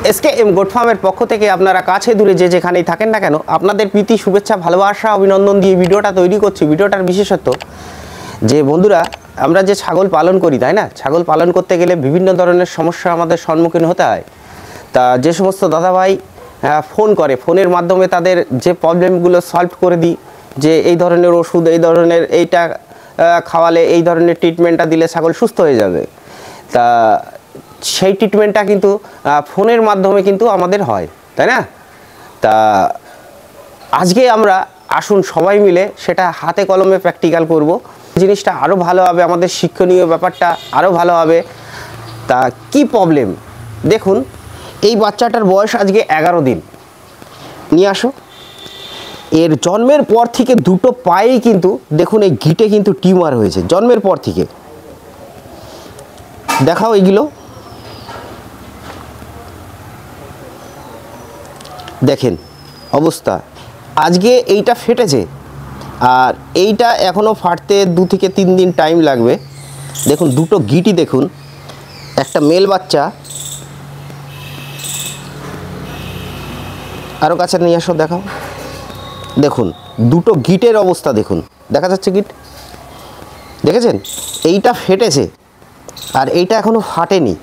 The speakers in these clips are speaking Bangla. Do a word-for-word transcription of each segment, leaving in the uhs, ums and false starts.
এসকে এম গোট ফার্মের পক্ষ থেকে আপনারা কাছে দূরে যে যেখানেই থাকেন না কেন আপনাদের প্রীতি শুভেচ্ছা ভালোবাসা অভিনন্দন দিয়ে ভিডিওটা তৈরি করছি। ভিডিওটার বিশেষত্ব যে বন্ধুরা আমরা যে ছাগল পালন করি তাই না, ছাগল পালন করতে গেলে বিভিন্ন ধরনের সমস্যা আমাদের সম্মুখীন হতে হয়। তা যে সমস্ত দাদাভাই ফোন করে, ফোনের মাধ্যমে তাদের যে প্রবলেমগুলো সলভ করে দিই, যে এই ধরনের ওষুধ, এই ধরনের এইটা খাওয়ালে, এই ধরনের ট্রিটমেন্টটা দিলে ছাগল সুস্থ হয়ে যাবে, তা সেই ট্রিটমেন্টটা কিন্তু ফোনের মাধ্যমে কিন্তু আমাদের হয় তাই না। তা আজকে আমরা আসুন সবাই মিলে সেটা হাতে কলমে প্র্যাকটিক্যাল করব, জিনিসটা আরও ভালো হবে, আমাদের শিক্ষণীয় ব্যাপারটা আরও ভালো হবে। তা কি প্রবলেম দেখুন, এই বাচ্চাটার বয়স আজকে এগারো দিন, নিয়ে আসো। এর জন্মের পর থেকে দুটো পায়েই কিন্তু দেখুন এই গিটে কিন্তু টিউমার হয়েছে জন্মের পর থেকে। দেখাও এগুলো, দেখেন অবস্থা। আজকে এইটা ফেটেছে আর এইটা এখনও ফাটতে দু থেকে তিন দিন টাইম লাগবে। দেখুন দুটো গিটই দেখুন, একটা মেল বাচ্চা, আরও কাছে নিয়ে আসো দেখাও। দেখুন দুটো গিটের অবস্থা দেখুন, দেখা যাচ্ছে গিট, দেখেছেন? এইটা ফেটেছে আর এইটা এখনও ফাটেনি।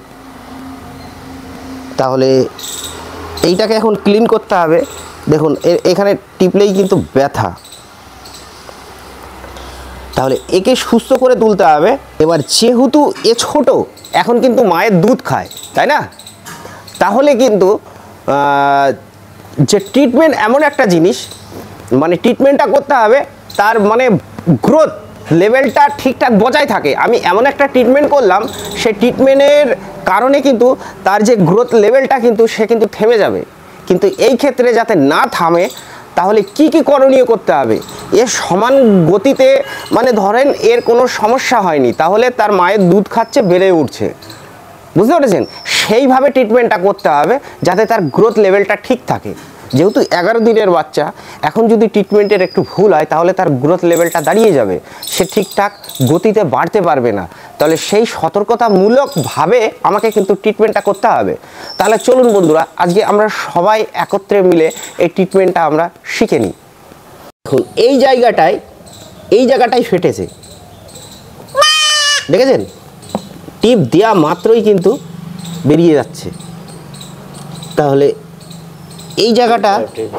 তাহলে এইটাকে এখন ক্লিন করতে হবে। দেখুন এখানে টিপলেই কিন্তু ব্যথা, তাহলে একে সুস্থ করে তুলতে হবে। এবার যেহেতু এ ছোট, এখন কিন্তু মায়ের দুধ খায় তাই না, তাহলে কিন্তু যে ট্রিটমেন্ট এমন একটা জিনিস, মানে ট্রিটমেন্টটা করতে হবে তার মানে গ্রোথ লেভেলটা ঠিকঠাক বজায় থাকে। আমি এমন একটা ট্রিটমেন্ট করলাম, সেই ট্রিটমেন্টের কারণে কিন্তু তার যে গ্রোথ লেভেলটা কিন্তু সে কিন্তু থেমে যাবে। কিন্তু এই ক্ষেত্রে যাতে না থামে তাহলে কি কি করণীয় করতে হবে? এর সমান গতিতে, মানে ধরেন এর কোনো সমস্যা হয়নি, তাহলে তার মায়ের দুধ খাচ্ছে, বেড়ে উঠছে, বুঝতে পেরেছেন? সেইভাবে ট্রিটমেন্টটা করতে হবে যাতে তার গ্রোথ লেভেলটা ঠিক থাকে। যেহেতু এগারো দিনের বাচ্চা, এখন যদি ট্রিটমেন্টের একটু ভুল হয় তাহলে তার গ্রোথ লেভেলটা দাঁড়িয়ে যাবে, সে ঠিকঠাক গতিতে বাড়তে পারবে না। তাহলে সেই সতর্কতামূলকভাবে আমাকে কিন্তু ট্রিটমেন্টটা করতে হবে। তাহলে চলুন বন্ধুরা, আজকে আমরা সবাই একত্রে মিলে এই ট্রিটমেন্টটা আমরা শিখে নিই। দেখুন এই জায়গাটায় এই জায়গাটায় ফেটেছে, দেখেছেন? টিপ দেওয়া মাত্রই কিন্তু বেরিয়ে যাচ্ছে। তাহলে এই জায়গাটা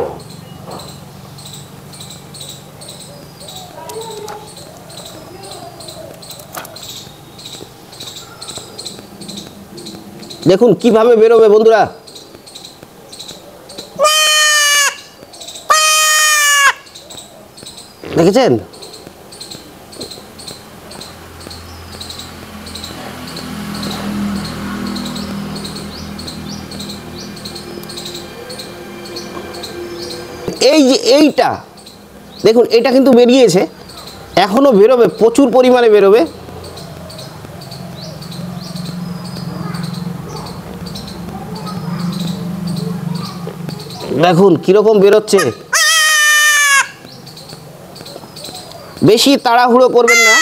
দেখুন কিভাবে বেরোবে বন্ধুরা, দেখেছেন? এই যে এইটা দেখুন, এটা কিন্তু বেরিয়েছে, এখনো বেরোবে, প্রচুর পরিমাণে বেরোবে। দেখুন কিরকম বেরোচ্ছে। বেশি তাড়াহুড়ো করবেন না,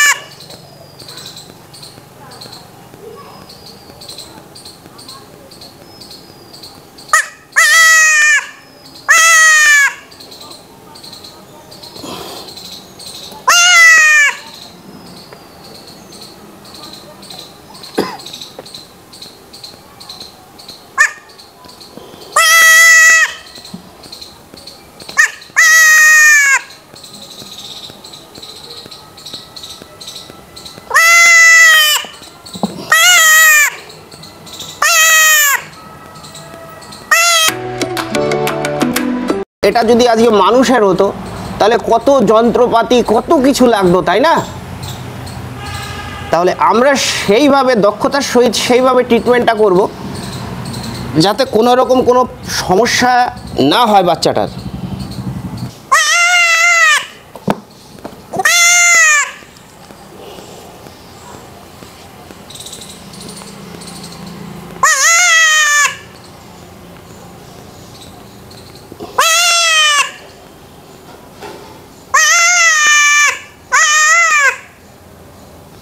এটা যদি আজকে মানুষের হতো তাহলে কত যন্ত্রপাতি, কত কিছু লাগতো তাই না। তাহলে আমরা সেইভাবে দক্ষতার সহিত সেইভাবে ট্রিটমেন্টটা করব যাতে কোনো রকম কোনো সমস্যা না হয় বাচ্চাটার।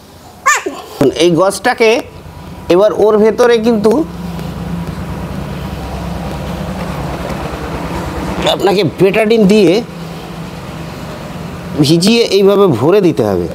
এই গছটাকে এবার ওর ভেতরে কিন্তু আপনাকে বেটাডিন দিয়ে ভিজিয়ে এইভাবে ভরে দিতে হবে।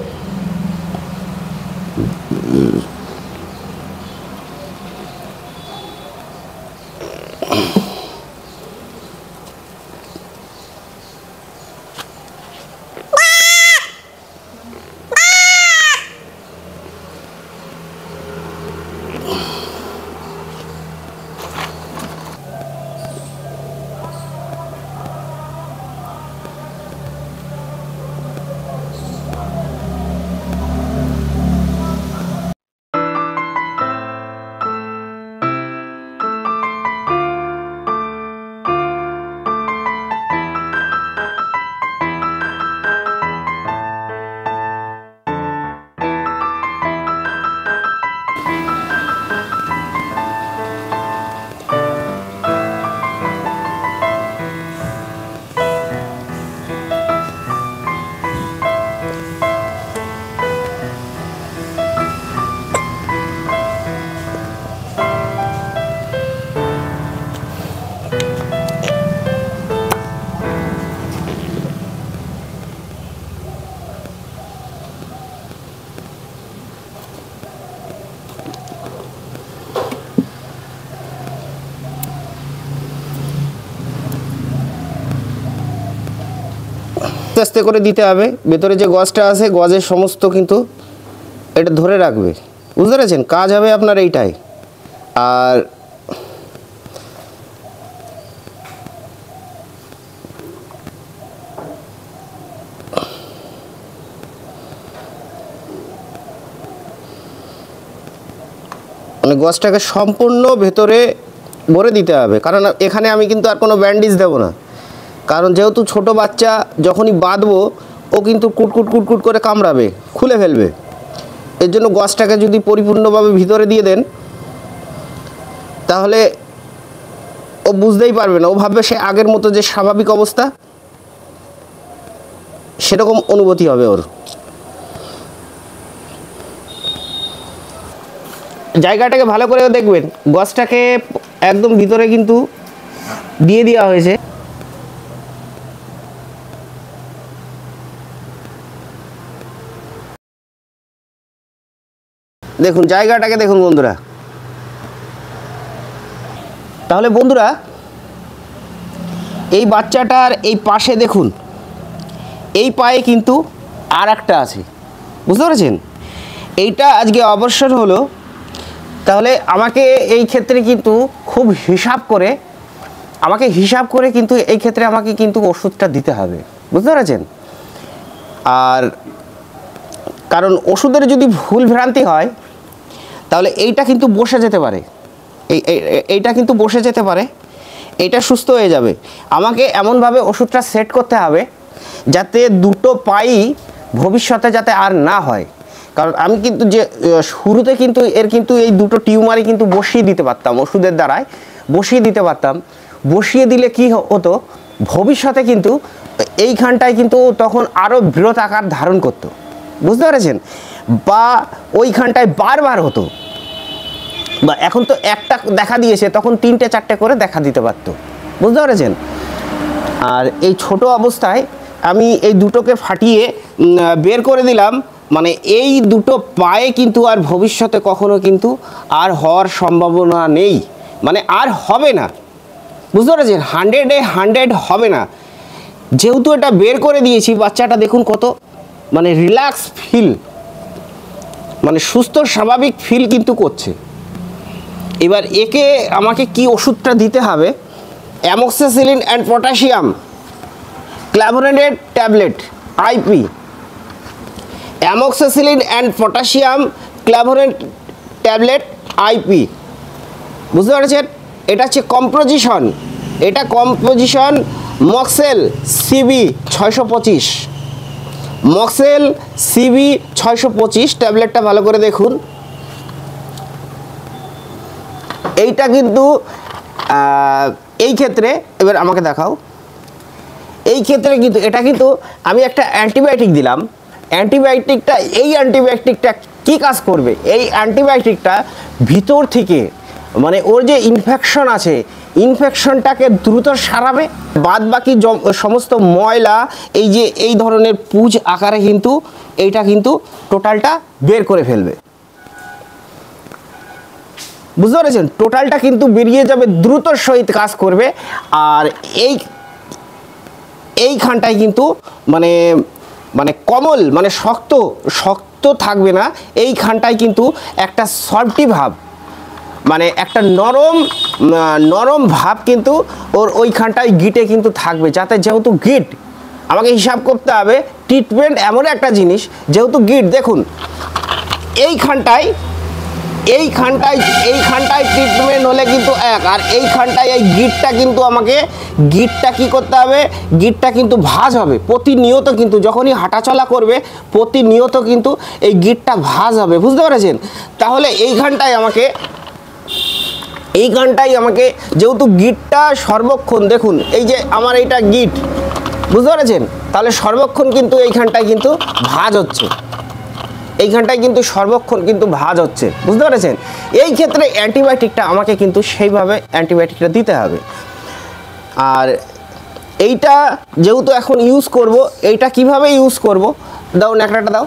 আস্তে আস্তে করে দিতে হবে। ভেতরে যে গজটা আছে গজের সমস্ত কিন্তু এটা ধরে রাখবে, বুঝতে পেরেছেন? কাজ হবে আপনার এইটাই। আর মানে গজটাকে সম্পূর্ণ ভেতরে ভরে দিতে হবে, কারণ এখানে আমি কিন্তু আর কোনো ব্যান্ডেজ দেবো না, কারণ যেহেতু ছোট বাচ্চা যখনই বাঁধবো ও কিন্তু কুটকুট কুটকুট করে কামড়াবে, খুলে ফেলবে। এর জন্য গজটাকে যদি পরিপূর্ণভাবে ভিতরে দিয়ে দেন তাহলে ও বুঝতেই পারবে না, ও ভাববে সে আগের মতো যে স্বাভাবিক অবস্থা সেরকম অনুভূতি হবে ওর। জায়গাটাকে ভালো করে দেখবেন, গজটাকে একদম ভিতরে কিন্তু দিয়ে দেওয়া হয়েছে। দেখুন জায়গাটাকে দেখুন বন্ধুরা। তাহলে বন্ধুরা এই বাচ্চাটার এই পাশে দেখুন, এই পায়ে কিন্তু আর একটা আছে, বুঝতে পেরেছেন? এইটা আজকে অবসর হলো, তাহলে আমাকে এই ক্ষেত্রে কিন্তু খুব হিসাব করে আমাকে হিসাব করে কিন্তু এই ক্ষেত্রে আমাকে কিন্তু ওষুধটা দিতে হবে, বুঝতে পেরেছেন? আর কারণ ওষুধের যদি ভুল ভ্রান্তি হয় তাহলে এইটা কিন্তু বসে যেতে পারে, এই এইটা কিন্তু বসে যেতে পারে, এইটা সুস্থ হয়ে যাবে। আমাকে এমনভাবে ওষুধটা সেট করতে হবে যাতে দুটো পাই ভবিষ্যতে যাতে আর না হয়। কারণ আমি কিন্তু যে শুরুতে কিন্তু এর কিন্তু এই দুটো টিউমারই কিন্তু বসিয়ে দিতে পারতাম, ওষুধের দ্বারাই বসিয়ে দিতে পারতাম। বসিয়ে দিলে কি হতো, ভবিষ্যতে কিন্তু এইখানটায় কিন্তু তখন আরও বৃহৎ আকার ধারণ করতো, বুঝতে পেরেছেন? বা ওইখানটায় বারবার হতো, বা এখন তো একটা দেখা দিয়েছে তখন তিনটে চারটে করে দেখা দিতে পারতো, বুঝতে পেরেছেন? আর এই ছোট অবস্থায় আমি এই দুটোকে ফাটিয়ে বের করে দিলাম, মানে এই দুটো পায়ে কিন্তু আর ভবিষ্যতে কখনো কিন্তু আর হওয়ার সম্ভাবনা নেই, মানে আর হবে না, বুঝতে পেরেছেন? হান্ড্রেডে হান্ড্রেড হবে না। যেহেতু এটা বের করে দিয়েছি, বাচ্চাটা দেখুন কত মানে রিল্যাক্স ফিল, মানে সুস্থ স্বাভাবিক ফিল কিন্তু করছে। এবার একে আমাকে কি ওষুধটা দিতে হবে, amoxicillin and potassium clavulanated tablet IP, amoxicillin and potassium clavulanate tablet IP, বুঝতে পেরেছেন? এটা হচ্ছে কম্পোজিশন, এটা কম্পোজিশন মক্সেল সিবি ছয়শো পঁচিশ, মক্সেল সিবি ছয়শো পঁচিশ ট্যাবলেটটা ভালো করে দেখুন। এইটা কিন্তু এই ক্ষেত্রে, এবার আমাকে দেখাও, এই ক্ষেত্রে কিন্তু এটা কিন্তু আমি একটা অ্যান্টিবায়োটিক দিলাম। অ্যান্টিবায়োটিকটা এই অ্যান্টিবায়োটিকটা কী কাজ করবে, এই অ্যান্টিবায়োটিকটা ভিতর থেকে মানে ওর যে ইনফেকশন আছে ইনফেকশনটাকে দ্রুত সারাবে, বাদ বাকি সমস্ত ময়লা এই যে এই ধরনের পুঁজ আকারে কিন্তু এইটা কিন্তু টোটালটা বের করে ফেলবে। বুঝতে পেরেছেন? টোটালটা কিন্তু বেরিয়ে যাবে, দ্রুত সহিত কাজ করবে। আর এই এইখানটায় কিন্তু মানে মানে কমল মানে শক্ত শক্ত থাকবে না, এইখানটায় কিন্তু একটা সফটি ভাব মানে একটা নরম নরম ভাব কিন্তু ওর ওইখানটায় গিটে কিন্তু থাকবে, যাতে যেহেতু গিট আমাকে হিসাব করতে হবে। ট্রিটমেন্ট এমন একটা জিনিস, যেহেতু গিট দেখুন এইখানটায় এইখানটায় এইখানটায় ট্রিটমেন্ট হলে কিন্তু এক, আর এইখানটায় এই গিটটা কিন্তু আমাকে গিটটা কি করতে হবে, গিটটা কিন্তু ভাঁজ হবে প্রতিনিয়ত, কিন্তু যখনই হাঁটাচলা করবে প্রতিনিয়ত কিন্তু এই গিটটা ভাঁজ হবে। বুঝতে পেরেছেন? তাহলে এইখানটায় আমাকে এইখানটায় আমাকে যেহেতু গিটটা সর্বক্ষণ দেখুন এই যে আমার এইটা গিট, বুঝতে পেরেছেন? তাহলে সর্বক্ষণ কিন্তু এইখানটায় কিন্তু ভাঁজ হচ্ছে, এইখানটায় কিন্তু সর্বক্ষণ কিন্তু ভাঁজ হচ্ছে। বুঝতে পেরেছেন? এই ক্ষেত্রে অ্যান্টিবায়োটিকটা আমাকে কিন্তু সেইভাবে অ্যান্টিবায়োটিকটা দিতে হবে। আর এইটা যেহেতু এখন ইউজ করব, এইটা কিভাবে ইউজ করব, দাও ন্যাকড়াটা দাও।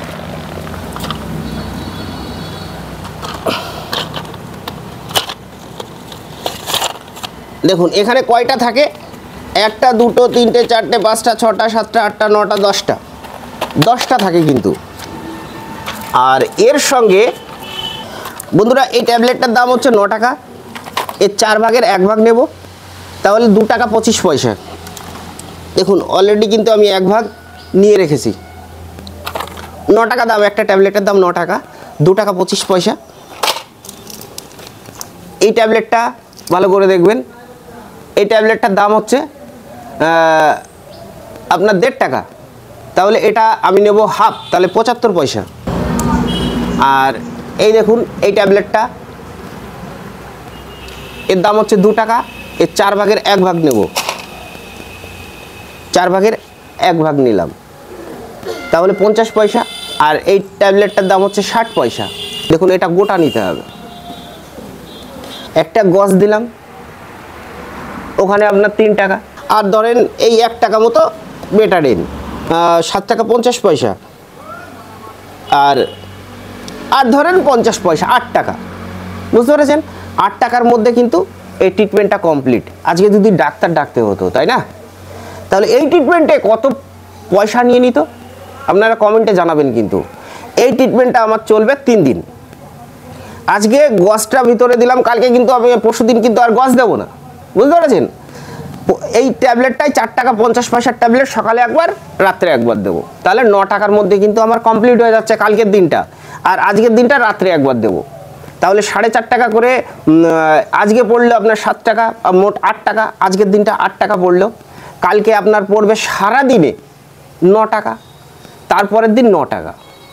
দেখুন এখানে কয়টা থাকে, একটা দুটো তিনটে চারটে পাঁচটা ছটা সাতটা আটটা নটা দশটা দশটা থাকে কিন্তু। আর এর সঙ্গে বন্ধুরা এই ট্যাবলেটটার দাম হচ্ছে ন টাকা, এর চার ভাগের এক ভাগ নেব, তাহলে দু টাকা পঁচিশ পয়সা। দেখুন অলরেডি কিন্তু আমি এক ভাগ নিয়ে রেখেছি, ন টাকা দাম, একটা ট্যাবলেটের দাম ন টাকা, দু টাকা পঁচিশ পয়সা। এই ট্যাবলেটটা ভালো করে দেখবেন, এই ট্যাবলেটটার দাম হচ্ছে আপনার দেড় টাকা, তাহলে এটা আমি নেব হাফ, তাহলে পঁচাত্তর পয়সা। আর এই দেখুন এই ট্যাবলেটটা এর দাম হচ্ছে দু টাকা, এর চার ভাগের এক ভাগ নেব, চার ভাগের এক ভাগ নিলাম, তাহলে পঞ্চাশ পয়সা। আর এই ট্যাবলেটটার দাম হচ্ছে ষাট পয়সা। দেখুন এটা গোটা নিতে হবে, একটা গজ দিলাম, ওখানে আপনার তিন টাকা। আর ধরেন এই এক টাকা মতো বেটাডিন, সাত টাকা পঞ্চাশ পয়সা। আর আর ধরেন পঞ্চাশ পয়সা, আট টাকা। বুঝতে পেরেছেন? আট টাকার মধ্যে কিন্তু এই ট্রিটমেন্টটা কমপ্লিট। আজকে যদি ডাক্তার ডাকতে হতো, তাই না? তাহলে এই ট্রিটমেন্টে কত পয়সা নিয়ে নিত আপনারা কমেন্টে জানাবেন। কিন্তু এই ট্রিটমেন্টটা আমার চলবে তিন দিন। আজকে গজটা ভিতরে দিলাম, কালকে কিন্তু আমি পরশু দিন কিন্তু আর গজ দেবো না। বুঝতে পেরেছেন? এই ট্যাবলেটটাই চার টাকা পঞ্চাশ পয়সার ট্যাবলেট, সকালে একবার রাত্রে একবার দেবো, তাহলে ন টাকার মধ্যে কিন্তু আমার কমপ্লিট হয়ে যাচ্ছে কালকের দিনটা। আর আজকের দিনটা রাত্রে একবার দেবো, তাহলে সাড়ে চার টাকা করে আজকে পড়লো আপনার সাত টাকা, মোট আট টাকা। আজকের দিনটা আট টাকা পড়লো, কালকে আপনার পড়বে সারা দিনে ন টাকা, তারপরের দিন ন টাকা,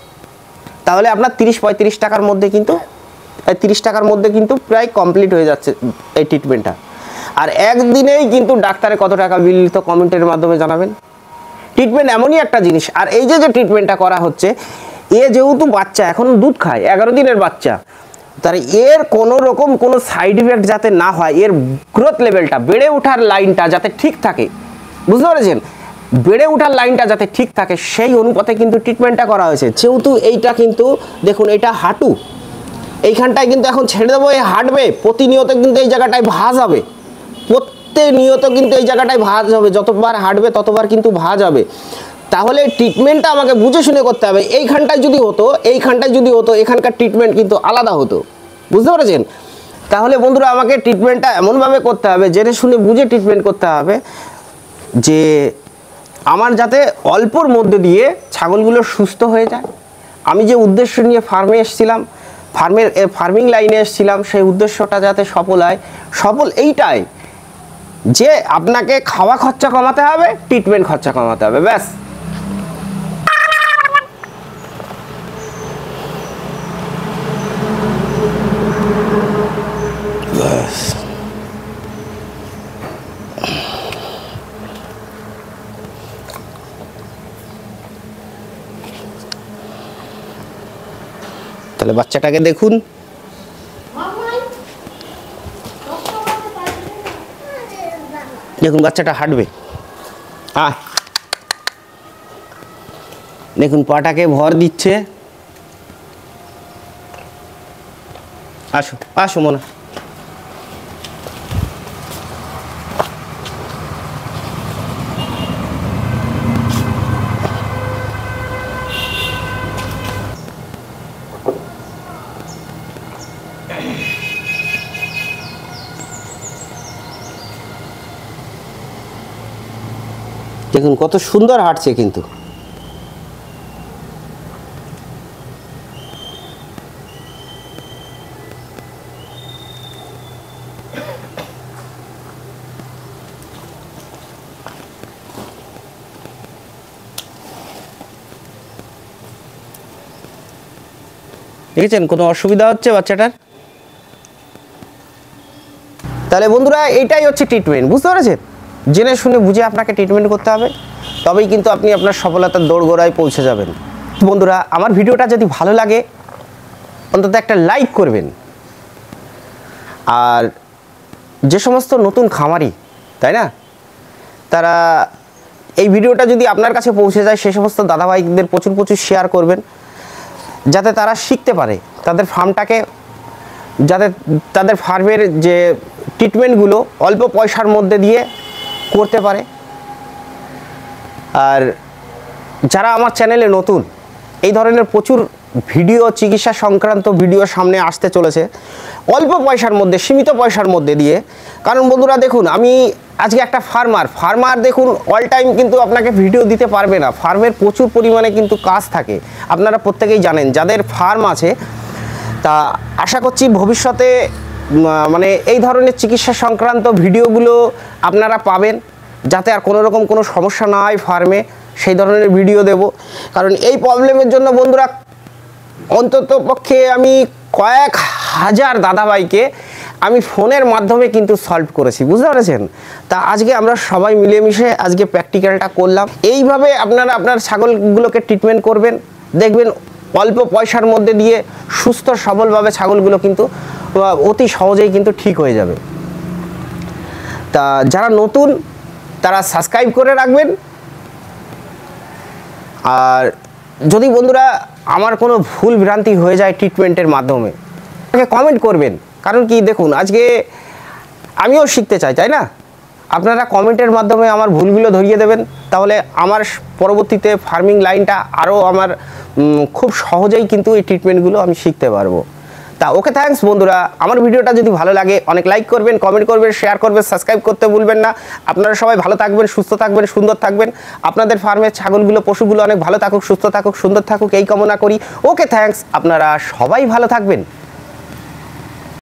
তাহলে আপনার তিরিশ পঁয়ত্রিশ টাকার মধ্যে কিন্তু তিরিশ টাকার মধ্যে কিন্তু প্রায় কমপ্লিট হয়ে যাচ্ছে এই ট্রিটমেন্টটা। আর একদিনেই কিন্তু ডাক্তারে কত টাকা বিল নিত কমেন্টের মাধ্যমে জানাবেন। ট্রিটমেন্ট এমনই একটা জিনিস। আর এই যে যে ট্রিটমেন্টটা করা হচ্ছে, এ যেহেতু বাচ্চা এখন দুধ খায়, এগারো দিনের বাচ্চা, তার এর কোনো রকম কোনো সাইড ইফেক্ট যাতে না হয়, এর গ্রোথ লেভেলটা বেড়ে ওঠার লাইনটা যাতে ঠিক থাকে। বুঝতে পেরেছেন? বেড়ে ওঠার লাইনটা যাতে ঠিক থাকে সেই অনুপাতে কিন্তু ট্রিটমেন্টটা করা হয়েছে। যেহেতু এইটা কিন্তু দেখুন এটা হাঁটু, এইখানটায় কিন্তু এখন ছেড়ে দেবো, এই হাঁটবে প্রতিনিয়ত, কিন্তু এই জায়গাটায় ভাঁজ হবে প্রতিনিয়ত, কিন্তু এই জায়গাটায় ভাঁজ হবে, যতবার হাঁটবে ততবার কিন্তু ভাঁজ হবে। তাহলে ট্রিটমেন্টটা আমাকে বুঝে শুনে করতে হবে। এইখানটায় যদি হতো এইখানটায় যদি হতো এখানকার ট্রিটমেন্ট কিন্তু আলাদা হতো। বুঝতে পেরেছেন? তাহলে বন্ধুরা আমাকে ট্রিটমেন্টটা এমনভাবে করতে হবে, জেনে শুনে বুঝে ট্রিটমেন্ট করতে হবে, যে আমার যাতে অল্পর মধ্যে দিয়ে ছাগলগুলো সুস্থ হয়ে যায়। আমি যে উদ্দেশ্য নিয়ে ফার্মে এসেছিলাম, ফার্মের ফার্মিং লাইনে এসেছিলাম, সেই উদ্দেশ্যটা যাতে সফল হয়। সফল এইটাই যে আপনাকে খাওয়া খরচা কমাতে হবে, ট্রিটমেন্ট খরচা কমাতে হবে, ব্যাস। তাহলে বাচ্চাটাকে দেখুন, দেখুন বাচ্চাটা হাঁটবে, আহ দেখুন পাটাকে ভর দিচ্ছে। আসো আসো মনে, দেখুন কত সুন্দর হাঁটছে কিন্তু। দেখেছেন কোনো অসুবিধা হচ্ছে বাচ্চাটার? তাহলে বন্ধুরা এইটাই হচ্ছে ট্রিটমেন্ট, বুঝতে পেরেছেন? জেনে শুনে বুঝে আপনাকে ট্রিটমেন্ট করতে হবে, তবেই কিন্তু আপনি আপনার সফলতার দোরগোড়ায় পৌঁছে যাবেন। বন্ধুরা আমার ভিডিওটা যদি ভালো লাগে অন্তত একটা লাইক করবেন। আর যে সমস্ত নতুন খামারি, তাই না, তারা এই ভিডিওটা যদি আপনার কাছে পৌঁছে যায় সেই সমস্ত দাদাভাইদের প্রচুর প্রচুর শেয়ার করবেন, যাতে তারা শিখতে পারে তাদের ফার্মটাকে, যাতে তাদের ফার্মের যে ট্রিটমেন্টগুলো অল্প পয়সার মধ্যে দিয়ে করতে পারে। আর যারা আমার চ্যানেলে নতুন, এই ধরনের প্রচুর ভিডিও, চিকিৎসা সংক্রান্ত ভিডিও সামনে আসতে চলেছে অল্প পয়সার মধ্যে, সীমিত পয়সার মধ্যে দিয়ে। কারণ বন্ধুরা দেখুন, আমি আজকে একটা ফার্মার ফার্মার দেখুন অল টাইম কিন্তু আপনাকে ভিডিও দিতে পারবে না। ফার্মের প্রচুর পরিমাণে কিন্তু কাজ থাকে, আপনারা প্রত্যেকেই জানেন যাদের ফার্ম আছে। তা আশা করছি ভবিষ্যতে মানে এই ধরনের চিকিৎসা সংক্রান্ত ভিডিওগুলো আপনারা পাবেন, যাতে আর কোনো রকম কোনো সমস্যা না হয় ফার্মে, সেই ধরনের ভিডিও দেব। কারণ এই প্রবলেমের জন্য বন্ধুরা অন্তত পক্ষে আমি কয়েক হাজার দাদাভাইকে আমি ফোনের মাধ্যমে কিন্তু সলভ করেছি, বুঝতে পেরেছেন? তা আজকে আমরা সবাই মিলেমিশে আজকে প্র্যাকটিক্যালটা করলাম। এইভাবে আপনারা আপনার ছাগলগুলোকে ট্রিটমেন্ট করবেন, দেখবেন অল্প পয়সার মধ্যে দিয়ে সুস্থ সবলভাবে ছাগলগুলো কিন্তু অতি সহজেই কিন্তু ঠিক হয়ে যাবে। তা যারা নতুন তারা সাবস্ক্রাইব করে রাখবেন। আর যদি বন্ধুরা আমার কোনো ভুল ভ্রান্তি হয়ে যায় ট্রিটমেন্টের মাধ্যমে, আমাকে কমেন্ট করবেন। কারণ কি দেখুন, আজকে আমিও শিখতে চাই, তাই না? আপনারা কমেন্টের মাধ্যমে আমার ভুলগুলো ধরিয়ে দেবেন, তাহলে আমার পরবর্তীতে ফার্মিং লাইনটা আরও আমার খুব সহজেই কিন্তু এই ট্রিটমেন্টগুলো আমি শিখতে পারবো। তা ওকে, থ্যাঙ্কস বন্ধুরা। আমার ভিডিওটা যদি ভালো লাগে অনেক লাইক করবেন, কমেন্ট করবেন, শেয়ার করবেন, সাবস্ক্রাইব করতে ভুলবেন না। আপনারা সবাই ভালো থাকবেন, সুস্থ থাকবেন, সুন্দর থাকবেন। আপনাদের ফার্মের ছাগলগুলো, পশুগুলো অনেক ভালো থাকুক, সুস্থ থাকুক, সুন্দর থাকুক, এই কামনা করি। Okay, thanks. আপনারা সবাই ভালো থাকবেন।